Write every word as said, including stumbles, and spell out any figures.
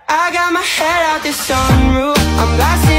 I got my head out the sunroof, I'm blasting